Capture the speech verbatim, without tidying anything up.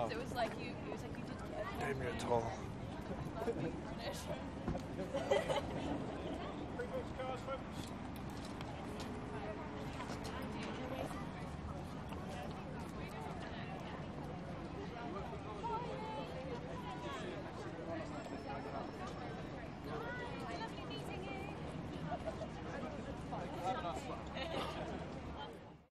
Oh. It was like you. It was like you did. Gave me a toll. Cars, folks.